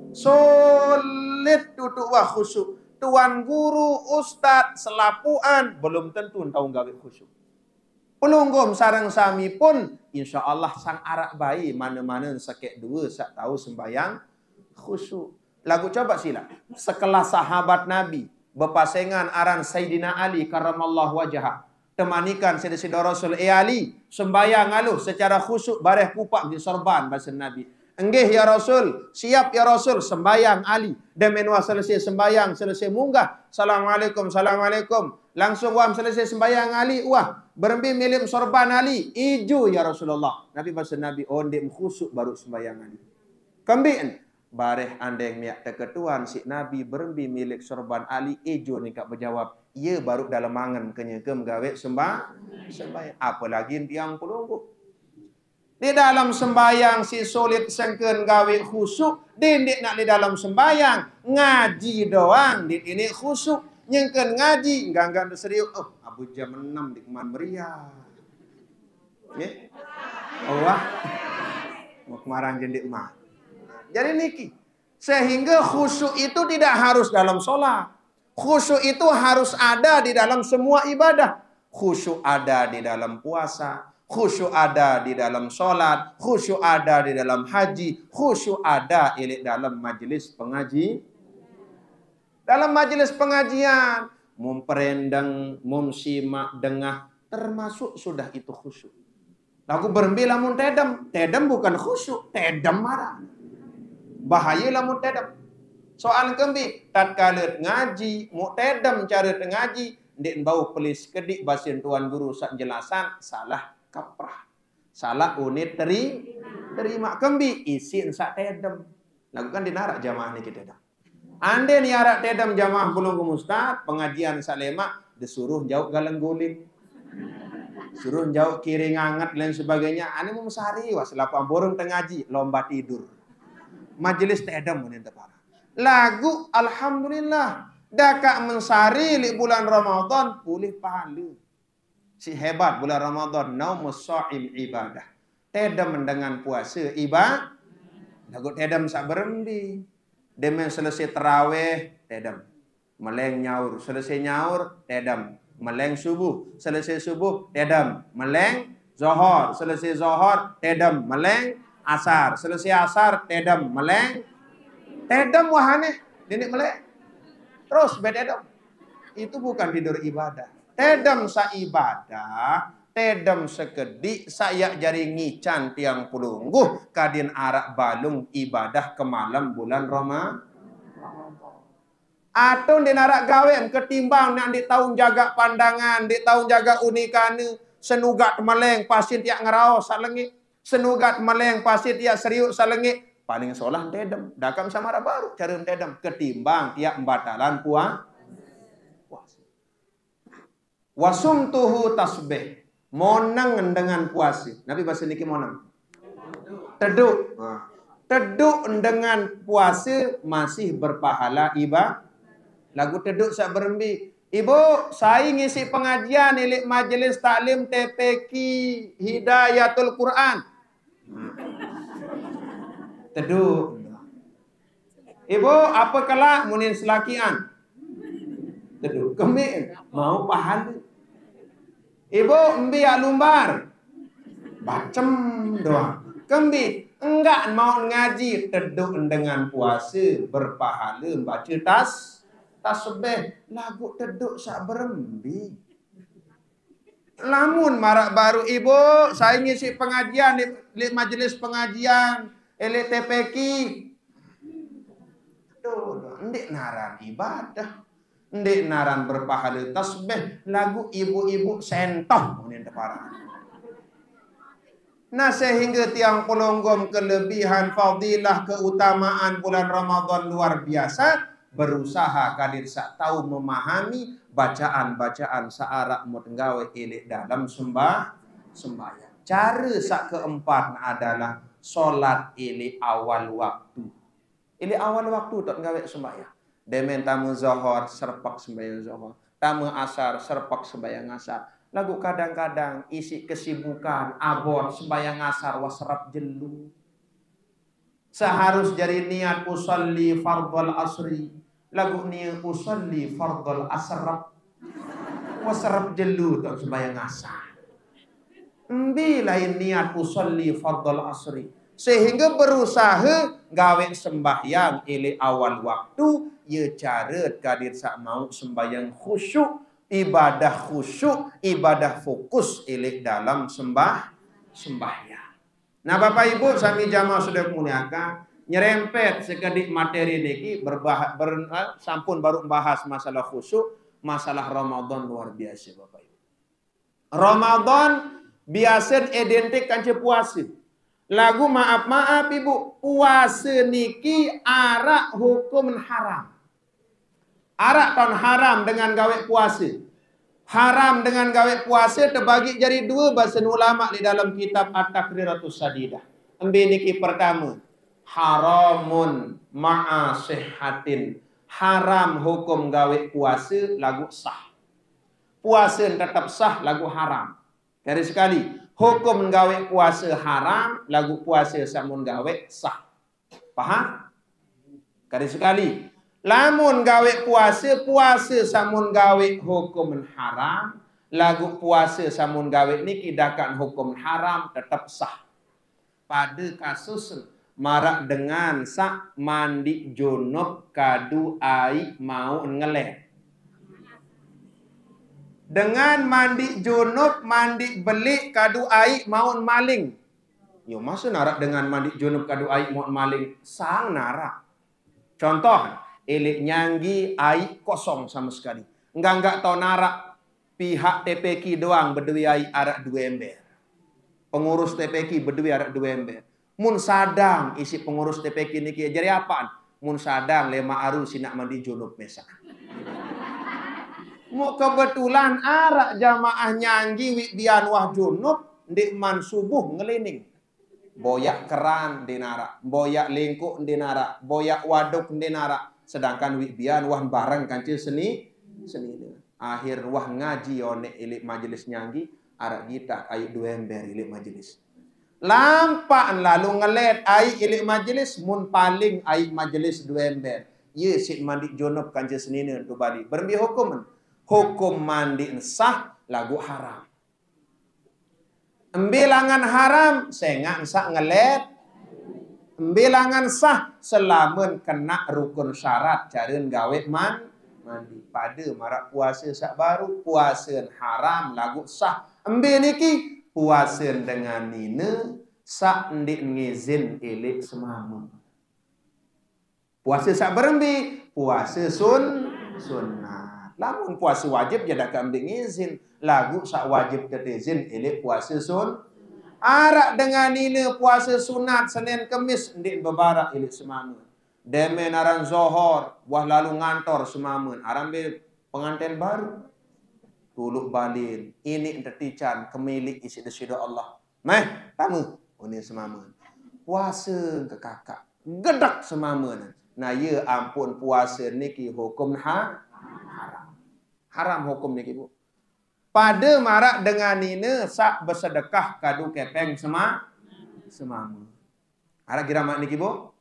tutuk wah khusyuk. Tuan guru, ustad, selapuan belum tentu tahu gawe khusyuk. Pelunggum sarang sami pun insya Allah sang arak bayi mana-mana sakit dua sak tahu sembayang khusyuk. Lagu coba sila. Sekelas sahabat Nabi berpasengan aran Sayyidina Ali karramallahu wajhah. Temanikan Sayyidina Rasul Ali sembayang aluh secara khusyuk bareh pupak di sorban bahasa Nabi. Enggih ya Rasul, siap ya Rasul sembayang Ali. Dan menua selesai sembayang, selesai munggah. Assalamualaikum, assalamualaikum. Langsung wam selesai sembayang Ali, wah berembi milim sorban Ali, ijo ya Rasulullah. Nabi bahasa Nabi ondim khusyuk baru sembayang Ali. Kembien bareh andeng miak teketuan si Nabi berembi milik sorban Ali ijo ni kak berjawab. Ia baru dalam angan kenyegem gawe sembahyang. Apalagi tiang pulunggu. Di dalam sembahyang si sulit sengken gawe khusyuk. Dindik nak di dalam sembahyang. Ngaji doang. Di ini khusyuk. Nyengken ngaji. Enggak serius. Oh, Abu jam 6 di keman meriah. Ya? Oh, wah. Mau kemarin jendik mah. Jadi niki. Sehingga khusyuk itu tidak harus dalam sholat. Khusyuk itu harus ada di dalam semua ibadah. Khusyuk ada di dalam puasa. Khusyuk ada di dalam sholat. Khusyuk ada di dalam haji. Khusyuk ada di dalam majelis pengaji. Dalam majelis pengajian, memperendang, simak, dengah, termasuk sudah itu khusyuk. Lagu berhenti lamun tedam. Tedam bukan khusyuk, tedam marah. Bahaya lamun tedam. Soal kembi, tatkala ngaji, mu tedam cara ngaji, ndek bau pelis kedik basin tuan guru sak jelasan, salah kaprah. Salah unit terima kembi, isi sak tedam. Lagu kan dinarak jamaah ni kita dah. Ande ni arak tedam jamaah belum ke Ustaz, pengajian salema, disuruh jauh galang guling. Suruh jauh kiri ngangat dan sebagainya. Ane mau sehari was lapang borong tengaji, lomba tidur. Majelis tedam menin tepara. Lagu alhamdulillah. Daka mensari li bulan Ramadan pulih pahala. Si hebat bulan Ramadan naumus shaim ibadah. Tedam dengan puasa ibadah. Lagu tedam sak berembi. Demen selesai terawih tedam. Meleng nyaur, selesai nyaur tedam. Meleng subuh, selesai subuh tedam. Meleng zohor, selesai zohor tedam. Meleng asar, selesai asar tedam. Meleng tedam wahane dinik meleng. Terus bededam. Itu bukan tidur ibadah. Tedam sa ibadah, tedam sekedik saya jari ngican tiang pulungguh kadin arak balung ibadah ke malam bulan Ramadan. Atau di narak gawen ketimbang nak di tahun jaga pandangan, di tahun jaga unikane, senugat meleng pasin tiak ngerau salengit, senugat meleng pasin tiak serius salengit, paling solah tedam, dakam samara baru cara tedam ketimbang tiak batalan puasa. Wasumtuhu tasbih, monang dengan puasa. Nabi bahasa niki monang. Teduk. Teduk dengan puasa masih berpahala ibadah. Lagu teduk sak berembi. Ibu, saya ngisi pengajian ilik majelis taklim TPQ Hidayatul Quran. Teduk. Ibu, apa kelak munin selakian? Teduk. Kami mau pahala. Ibu, embi alumbar. Bacem doang. Kembi, enggak mau ngaji. Teduk dengan puasa berpahala baca tasbih, lagu teduk sak berembi. Lamun marak baru ibu, saya ngisi pengajian di majelis pengajian LTPQ. Tuh, ndik naran ibadah, ndik naran berpahala tasbih, lagu ibu-ibu sentoh ini parah. Nah sehingga tiang pelonggom kelebihan fadilah keutamaan bulan Ramadan luar biasa. Berusaha kadir sak tahu memahami bacaan-bacaan searak mutenggawe ilik dalam sembahyang. Cara sak keempat adalah solat ilik awal waktu. Ilik awal waktu tak nggawe sembahyang. Demen tamu zohor serpak sembahyang zohor, tamu asar serpak sembahyang asar. Lagu kadang-kadang isi kesibukan abot sembahyang asar wasrap jelu. Seharus jadi niat usolli fardhul asri. Lagu niat usolli fardhul asrap. Wasrap jelu tak sembahyang asar. Embi lain niat usolli fardhul asri. Sehingga berusaha gawe sembahyang ili awal waktu. Ye cara kadir sak mau sembahyang khusyuk. Ibadah khusyuk. Ibadah fokus ili dalam sembahyang. Nah Bapak Ibu sami jamaah sudah muliakan, nyerempet sekedik materi niki sampun baru bahas masalah khusyuk, masalah Ramadan luar biasa Bapak Ibu. Ramadan biasa identik kanca puasa. Lagu maaf Ibu, puasa niki arak hukum haram. Arak tahun haram dengan gawe puasa. Haram dengan gawe puasa terbagi jadi dua bahasa ulama di dalam kitab At-Takriratus Sadidah. Embi niki pertama, haramun ma'a sihhatin. Haram hukum gawe puasa lagu sah. Puasa tetap sah lagu haram. Dari sekali, hukum gawe puasa haram lagu puasa samun gawe sah. Paham? Dari sekali. Lamun gawe puasa samun gawe hukum haram, lagu puasa samun gawe niki dakan hukum haram tetap sah. Pada kasus marak dengan sak mandi junub kadu ai mau ngelet. Dengan mandi junub, mandi belik kadu ai mau maling. Yo masa narak dengan mandi junub kadu ai mau maling? Sang narak. Contoh, elik nyanggi ai kosong sama sekali. Enggak tahu narak. Pihak TPK doang berdui ai arak 2 ember. Pengurus TPK berdui arak 2 ember. Mun sadang isi pengurus TPK niki jadi apaan? Mun sadang lema aru sinak mandi junub mesak. Mau kebetulan arak jamaah nyanggi wik bian wah junub ndik man subuh ngelining. Boyak keran di narak, boyak lingkuk di narak, boyak waduk di narak. Sedangkan wik bian wah bareng kancil seni. Akhir wah ngaji one ilik majelis nyanggi arak kita ayu 2 ember ilik majelis. Lampak lalu ngelet ai ilik majelis mun paling ai majelis 2 ember. Ye sit mandi junub kancil senina tu bali. Berbi hukum. Hukum mandi sah lagu haram. Embilangan haram sengak sak ngelet. Embilangan sah selamun kena rukun syarat careun gawe mandi. Pada marak puasa sak baru puasa haram lagu sah. Embil niki puasa dengan nina sak ndik ngizin ilik semama. Puasa sak berembi puasa sunnah. Lamun puasa wajib jadi akan ambil ngizin. Lagu sak wajib ketizin ilik puasa arak dengan nina puasa sunat Senin Kemis ndik bebarak ilik semama. Demen aran zohor wah lalu ngantor semamun aran be pengantin baru. Tuluk balin ini entetican kemilik isi desido Allah. Meh tamu ini semamun. Puasa ke kakak gedak semamun. Nah ya ampun puasa niki hukum haram. Haram hukum niki bu. Pada marak dengan nina sak bersedekah kadu kepeng semamun. Arak kira mak niki bu?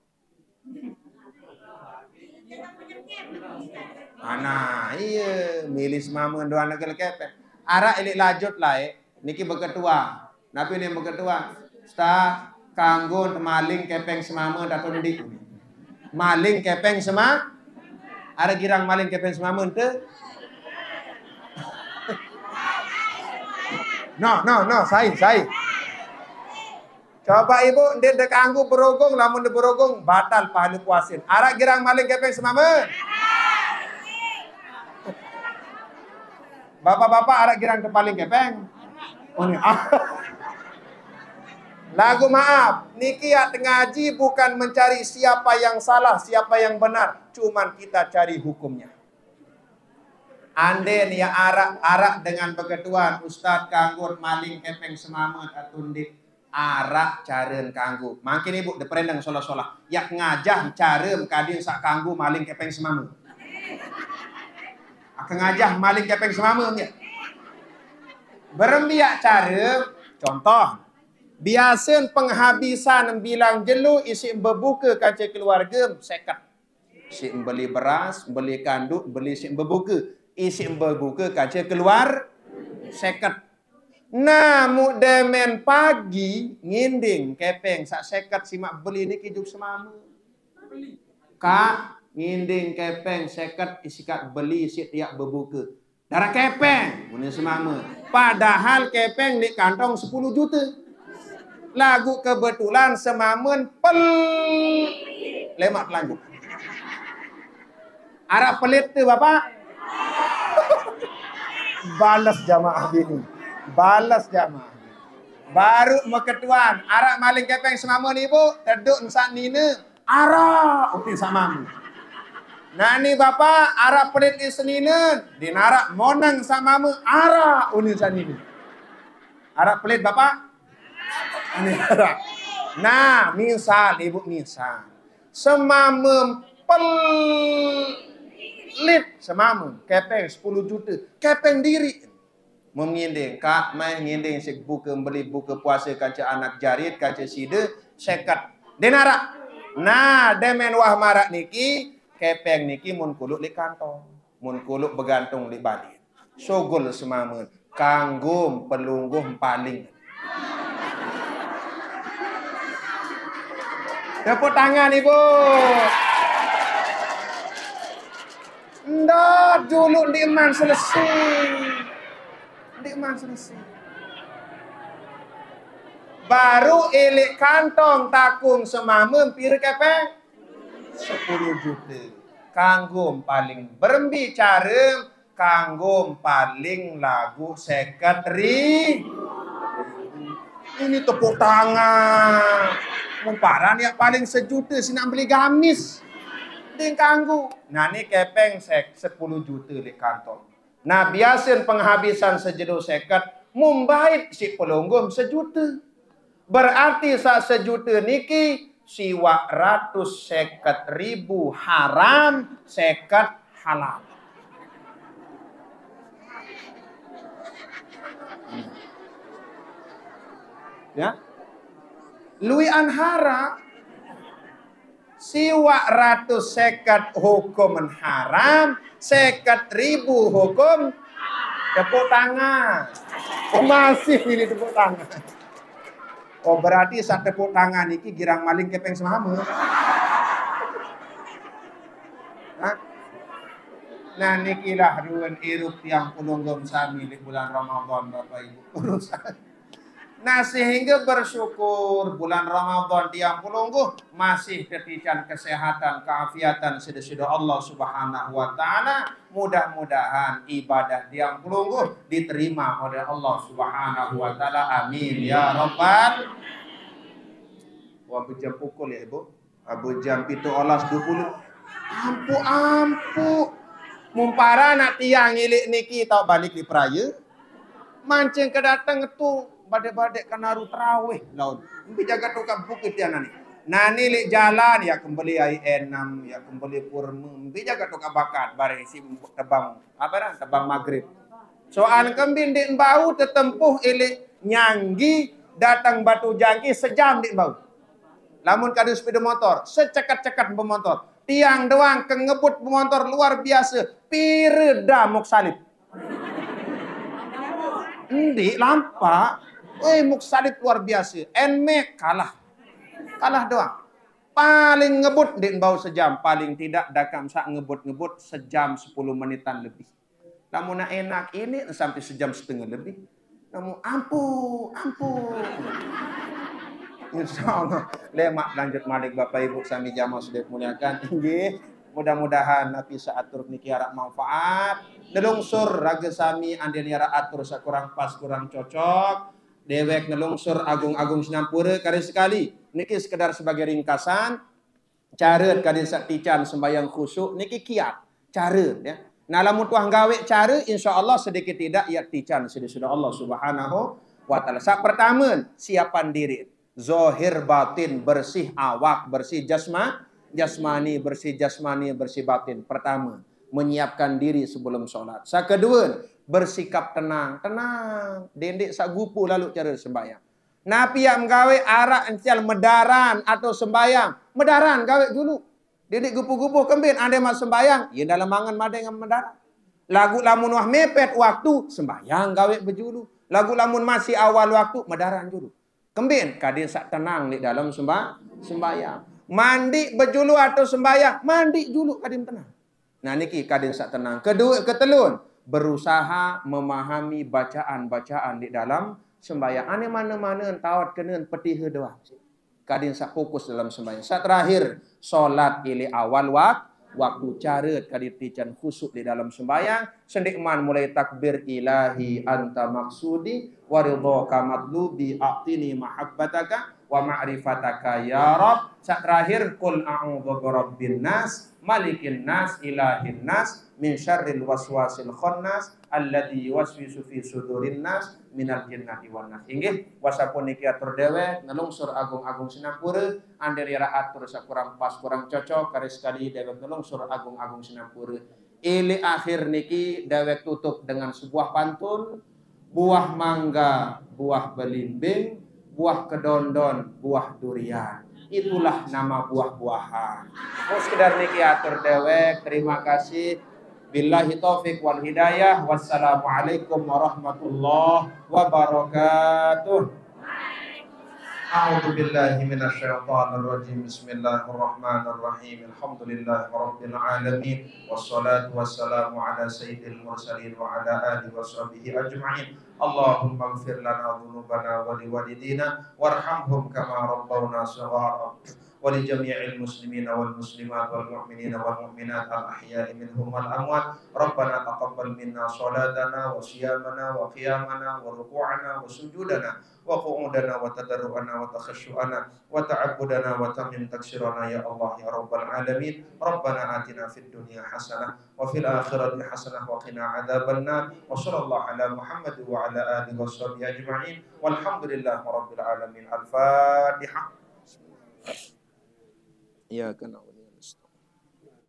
Ana iya milih semama dua anak kepeng. Arak elik lajut lah niki berketua. Napi ni berketua. Sta kanggo maling kepeng semama datun ndik. Maling kepeng sema. Arak girang maling kepeng semama te. No, saya. Coba ibu dia dek anggu berogong, lamun dia berogong batal pahala puasin. Arak girang maling kepeng semama. Bapak-bapak arak girang paling kepeng. Oh ni. Lagu maaf, niki at ngaji bukan mencari siapa yang salah, siapa yang benar, cuman kita cari hukumnya. Anden ya arak dengan beketuan Ustaz kanggur maling kepeng semamet atundik arak caren kanggu. Makin ibu deprendang solah-solah. Yak ngajah carem kadin sak kanggu maling kepeng semamet. Akan ngajah maling kepeng semamet ya. Berembiak carem contoh. Biasa penghabisan bilang jelu isi berbuka kaca keluarga sekat. Isi beli beras, beli kanduk, beli isi berbuka. Isi berbuka kaca keluar seket. Nah, mudemen pagi nginding kepeng sak seket simak beli ni kijuk semama. Kak nginding kepeng seket isikat beli isi tiap berbuka. Darah kepeng punya semama. Padahal kepeng di kantong 10 juta. Lagu kebetulan semamen lemak lanjut. Arah pelit tu bapak. Balas jamaah ini. Balas jamaah. Baru meketuan. Arak maling kepeng semama ni ibu. Terduk ensak nina. Arak. Uti sama. Nah ni bapak. Arak pelit di senina. Dinarak monang sama. Arak. Uni sanina. Arak pelit bapak. Ini arak. Nah misal ibu misal. Semama pelit semama kepeng 10 juta kepeng diri menginding kak mai nginding sik buka beli buka puasa kaca anak jarit kaca sida sekat denara. Nah demen wah marak niki kepeng niki mun kuluk di kantong mun kuluk bergantung di badin sogol semama kanggo pelungguh paling Tepuk tangan Ibu. Ndak dulu di iman selesai. Di iman selesai. Baru elik kantong takung semamem pir kepeng 10 juta. Kanggum paling berbicara, kanggum paling lagu sekretari. Ini tepuk tangan. Mumparan ya paling sejuta sinak beli gamis. Ding kanggu. Nah ni kepeng 10 juta di kantong. Nah biasin penghabisan sejedo seket mumbait si pelonggom sejuta. Berarti sak sejuta niki siwa 150.000 haram, seket halal. Ya. Lui anhara siwa 150 hukum haram, 50.000 hukum tepuk tangan. Oh masih ini tepuk tangan. Oh berarti saat tepuk tangan ini girang maling kepeng semamu. Nah nikilah ruan irup yang pulunggom sami di bulan Ramadan Bapak Ibu urusan. Nah sehingga bersyukur bulan Ramadan tiang pulungguh masih ketican kesehatan, keafiatan sedesido Allah Subhanahu wa taala. Mudah-mudahan ibadah tiang pulungguh diterima oleh Allah Subhanahu wa taala. Amin ya rabbal. Wah jam pukul ya Ibu. Abu jam 7:20. Ampu. Mumpara nak tiang ilik niki tau balik di peraya. Mancing kedatang itu badek-badek kanaru terawih laun. Mesti jaga tukang bukit ya nani. Nani lek jalan ya kembali IN6 ya kembali purma. Mesti jaga tukang bakat bareng si tebang apa dah tebang maghrib. Soal kembin di bau tetempuh ilik nyanggi datang batu jangki sejam di bau. Lamun kadu sepeda motor secekat-cekat bermotor. Tiang doang kengebut bermotor luar biasa. Pireda muk salib. Endi lampak. Muksalib luar biasa. Enmek kalah doang. Paling ngebut din bau sejam. Paling tidak dakam sak ngebut sejam 10 menitan lebih. Namun enak ini sampai sejam setengah lebih. Namun ampuh. Insyaallah lemak lanjut malik Bapak Ibu sami jamaah sudah muliakan. Inggih. Mudah-mudahan napi saatur niki harap manfaat. Nelungsur raga sami andien yara atur sakurang pas kurang cocok. Dewek nelungsur agung-agung sinampura kali sekali. Niki sekedar sebagai ringkasan. Cara kali saktican sembahyang khusyuk niki kiat. Cara ya. Nah lamun tuang gawe cara insyaallah sedikit tidak ya tican sudah Allah Subhanahu wa taala. Sak pertama siapan diri. Zahir batin bersih awak, bersih jasmani, bersih batin. Pertama, menyiapkan diri sebelum sholat. Sak kedua, bersikap tenang. Dendik sak gupu lalu cara sembahyang. Napi yang gawe arak encial medaran atau sembahyang. Medaran gawe dulu. Dendik gupu-gupu kembin ande mas sembahyang. Ya dalam mangan made ngam medaran. Lagu lamun wah mepet waktu sembahyang gawe bejulu. Lagu lamun masih awal waktu medaran dulu. Kembin kadin sak tenang di dalam sembahyang. Mandi bejulu atau sembahyang, mandi dulu kadin tenang. Nah niki kadin sak tenang. Kedua, ketelun berusaha memahami bacaan-bacaan di dalam sembahyang. Ane mana-mana tawat kenen petihe doang. Kadin sak fokus dalam sembahyang. Sak terakhir salat ili awal waktu caret kadin tican khusyuk di dalam sembahyang. Sendikman mulai takbir ilahi anta maksudi waridhaka matlubi a'tini mahabbataka wa ma'rifataka ya Rabb. Sak terakhir qul a'udzu birabbin nas malikin nas ilahin nas min syarril waswasil khannas alladzi yuwaswisu fi sudurin nas minal jinnati wan nas. Inggih wasapun niki atur dewek nelungsur agung-agung sinampura ander yara atur sakurang pas kurang cocok kare sekali dewek nelungsur agung-agung sinampura. Ili akhir niki dewek tutup dengan sebuah pantun. Buah mangga, buah belimbing, buah kedondon, buah durian. Itulah nama buah-buahan. Mau sekedar niki atur dewek. Terima kasih. Billahi taufik wal hidayah. Wassalamualaikum warahmatullahi wabarakatuh. A'udzu billahi minasyaitonir rajim. Bismillahirrahmanirrahim. Alhamdulillahi rabbil alamin. Wassalatu wassalamu ala sayyidil mursalin wa ala alihi washabihi ajma'in. Allahumma ighfir lana dhunubana wa liwalidina warhamhum kama rabbawna shighara. ولجميع المسلمين والمسلمات والمؤمنين والمؤمنات الأحياء منهم والأموات ربنا تقبل منا صلاتنا وصيامنا وقيامنا وركوعنا وسجودنا وقعودنا وتضرعنا وتخشعنا وتعبدنا وتمم تكسيرنا يا الله يا رب العالمين ربنا آتنا في الدنيا حسنة وفي الآخرة حسنة وقنا عذاب النار وصلى الله على محمد وعلى آله وصحبه أجمعين والحمد لله رب العالمين. الفاتحة. إياك نعبد